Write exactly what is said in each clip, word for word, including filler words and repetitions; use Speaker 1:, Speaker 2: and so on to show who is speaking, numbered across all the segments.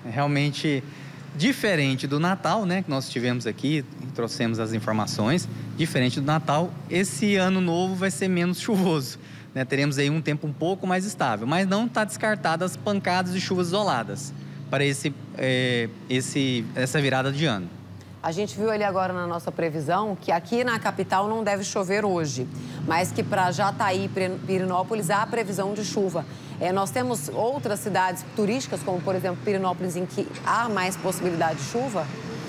Speaker 1: realmente diferente do Natal, né, que nós tivemos aqui, trouxemos as informações, diferente do Natal, esse ano novo vai ser menos chuvoso, né, teremos aí um tempo um pouco mais estável, mas não está descartada as pancadas de chuvas isoladas para esse, é, esse, essa virada de ano.
Speaker 2: A gente viu ali agora na nossa previsão que aqui na capital não deve chover hoje, mas que para Jataí e Pirenópolis há previsão de chuva. É, nós temos outras cidades turísticas, como por exemplo Pirenópolis, em que há mais possibilidade de chuva?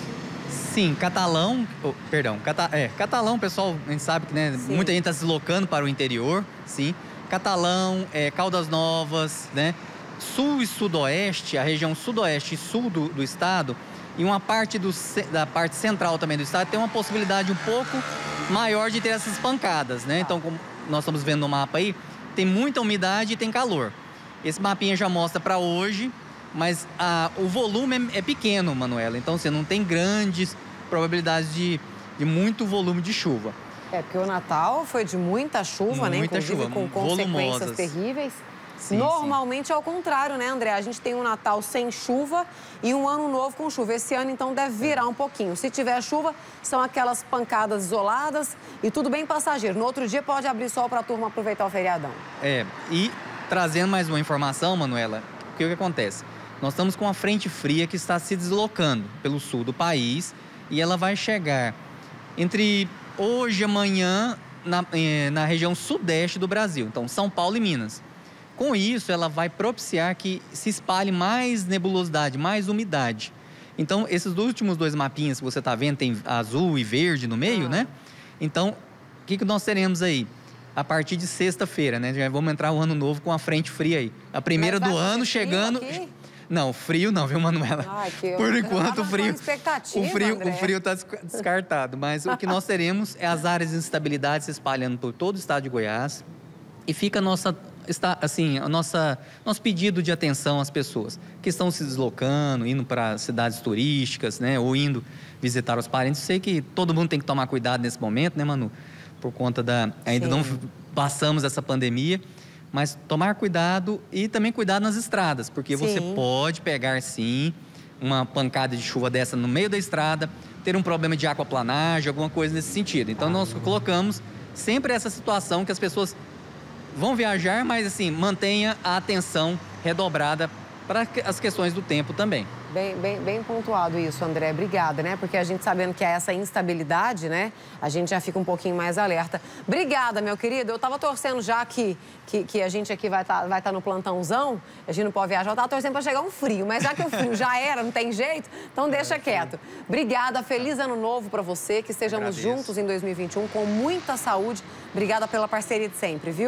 Speaker 1: Sim, Catalão, oh, perdão, Cata, é, Catalão, pessoal, a gente sabe que né, muita gente está se deslocando para o interior, sim. Catalão, é, Caldas Novas, né? Sul e sudoeste, a região sudoeste e sul do, do estado, e uma parte do, da parte central também do estado tem uma possibilidade um pouco maior de ter essas pancadas, né? Então, como nós estamos vendo no mapa aí, tem muita umidade e tem calor. Esse mapinha já mostra para hoje, mas a, o volume é, é pequeno, Manuela. Então, você não tem grandes probabilidades de, de muito volume de chuva.
Speaker 2: É, porque o Natal foi de muita chuva,
Speaker 1: muita
Speaker 2: né? Inclusive
Speaker 1: chuva,
Speaker 2: com consequências
Speaker 1: volumosas.
Speaker 2: terríveis.
Speaker 1: Sim,
Speaker 2: Normalmente
Speaker 1: sim.
Speaker 2: é o contrário, né, André? A gente tem um Natal sem chuva e um ano novo com chuva. Esse ano, então, deve virar um pouquinho. Se tiver chuva, são aquelas pancadas isoladas e tudo bem passageiro. No outro dia pode abrir sol para a turma aproveitar o feriadão.
Speaker 1: É, e trazendo mais uma informação, Manuela, o que, o que acontece? Nós estamos com uma frente fria que está se deslocando pelo sul do país e ela vai chegar entre hoje e amanhã na, na região sudeste do Brasil, então São Paulo e Minas. Com isso, ela vai propiciar que se espalhe mais nebulosidade, mais umidade. Então, esses últimos dois mapinhas que você está vendo, tem azul e verde no meio, ah. né? Então, o que, que nós teremos aí? A partir de sexta-feira, né? Já vamos entrar o ano novo com a frente fria aí. A primeira do ano chegando... Aqui? Não, frio não, viu, Manuela?
Speaker 2: Ai, que
Speaker 1: Por
Speaker 2: eu
Speaker 1: enquanto, o frio...
Speaker 2: expectativa,
Speaker 1: o frio
Speaker 2: André.
Speaker 1: O frio está descartado. Mas o que nós teremos é as áreas de instabilidade se espalhando por todo o estado de Goiás. E fica a nossa... Está, assim, a nossa, nosso pedido de atenção às pessoas que estão se deslocando, indo para cidades turísticas, né, ou indo visitar os parentes. Sei que todo mundo tem que tomar cuidado nesse momento, né, Manu? Por conta da... Ainda Sim. não passamos essa pandemia, mas tomar cuidado e também cuidado nas estradas, porque sim. você pode pegar, sim, uma pancada de chuva dessa no meio da estrada, ter um problema de aquaplanagem, alguma coisa nesse sentido. Então, ah. nós colocamos sempre essa situação que as pessoas... vão viajar, mas assim, mantenha a atenção redobrada para as questões do tempo também.
Speaker 2: Bem, bem, bem pontuado isso, André. Obrigada, né? Porque a gente sabendo que é essa instabilidade, né? A gente já fica um pouquinho mais alerta. Obrigada, meu querido. Eu tava torcendo já que, que, que a gente aqui vai estar tá, vai tá no plantãozão, a gente não pode viajar, eu tava torcendo para chegar um frio, mas já que o frio já era, não tem jeito, então deixa quieto. Obrigada, feliz ano novo para você, que estejamos juntos em dois mil e vinte e um com muita saúde. Obrigada pela parceria de sempre, viu?